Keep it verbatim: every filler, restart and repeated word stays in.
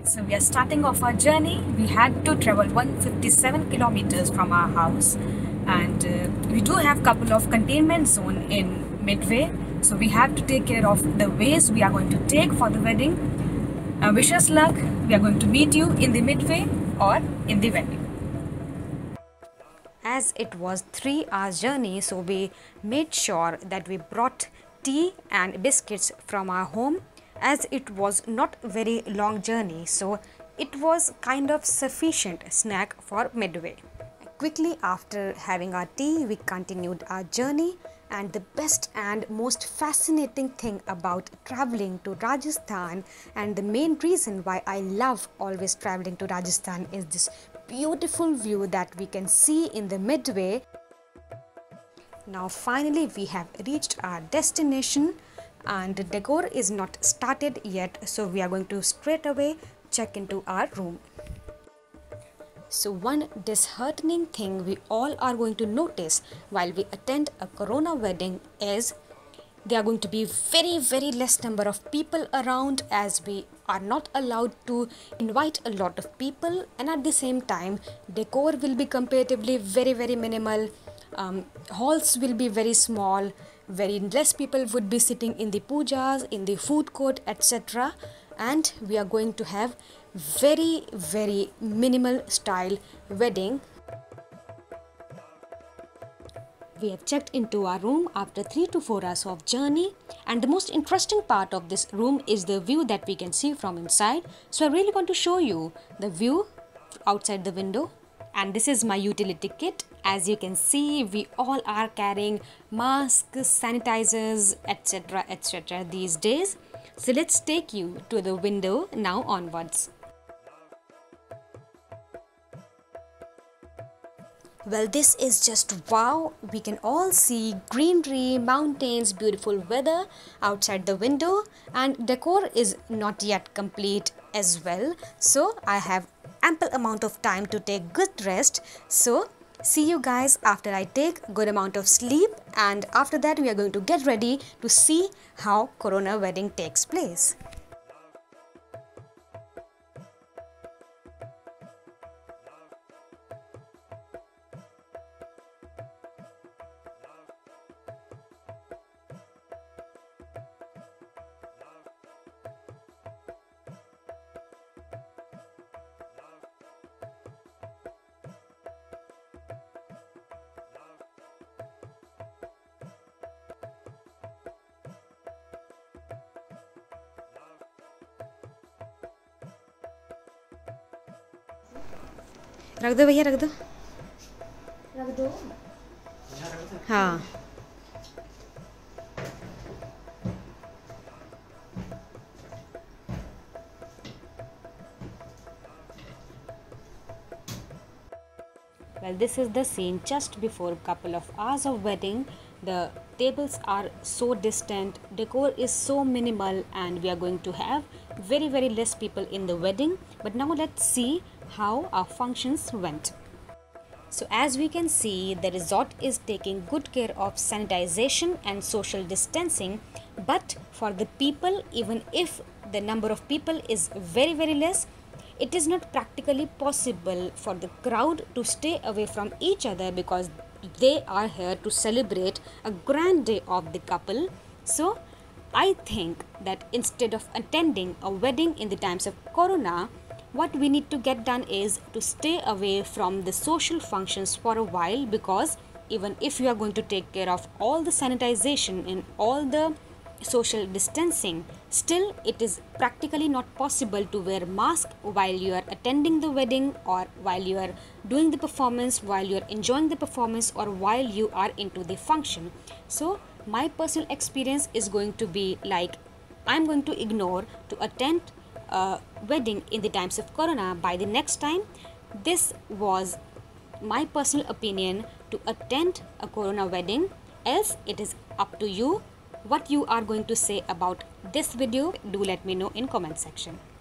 So we are starting off our journey. We had to travel one hundred fifty-seven kilometers from our house, and uh, we do have couple of containment zone in Midway. So we have to take care of the ways we are going to take for the wedding. Uh, wish us luck. We are going to meet you in the Midway or in the wedding. As it was three hours journey, so we made sure that we brought tea and biscuits from our home, as it was not very long journey, so it was kind of sufficient snack for Midway. Quickly after having our tea, we continued our journey, and the best and most fascinating thing about traveling to Rajasthan, and the main reason why I love always traveling to Rajasthan, is this beautiful view that we can see in the Midway. Now finally we have reached our destination, and the decor is not started yet, so we are going to straight away check into our room. So one disheartening thing we all are going to notice while we attend a Corona wedding is there are going to be very very less number of people around, as we are not allowed to invite a lot of people, and at the same time decor will be comparatively very very minimal. Um, halls will be very small, very less people would be sitting in the pujas, in the food court, et cetera. And we are going to have very very minimal style wedding. We have checked into our room after three to four hours of journey, and the most interesting part of this room is the view that we can see from inside. So I really want to show you the view outside the window. And this is my utility kit. As you can see, we all are carrying masks, sanitizers, etc etc these days. So let's take you to the window now onwards. Well, this is just wow. We can all see greenery, mountains, beautiful weather outside the window, and decor is not yet complete as well. So I have ample amount of time to take good rest. So see you guys after I take good amount of sleep, and after that we are going to get ready to see how Corona wedding takes place. रख दो भैया, रख दो रख दो हाँ. Well, this is the scene just before a couple of hours of wedding. The tables are so distant, decor is so minimal, and we are going to have very very less people in the wedding. But now let's see how our functions went. So as we can see, the resort is taking good care of sanitization and social distancing, but for the people, even if the number of people is very very less, it is not practically possible for the crowd to stay away from each other, because they are here to celebrate a grand day of the couple. So I think that instead of attending a wedding in the times of Corona, what we need to get done is to stay away from the social functions for a while, because even if you are going to take care of all the sanitization and all the social distancing, still it is practically not possible to wear mask while you are attending the wedding, or while you are doing the performance, while you are enjoying the performance, or while you are into the function. So my personal experience is going to be like, I'm going to ignore to attend a wedding in the times of Corona by the next time. This was my personal opinion to attend a Corona wedding, else it is up to you what you are going to say about this video. Do let me know in comment section.